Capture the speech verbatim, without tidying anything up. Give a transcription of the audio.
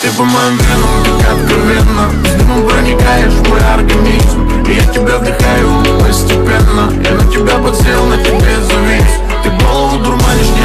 по моим венам, как откровенно. С дымом проникаешь в мой организм, и я тебя вдыхаю постепенно. Я на тебя подсел, на тебе завис. Ты голову дурманишь.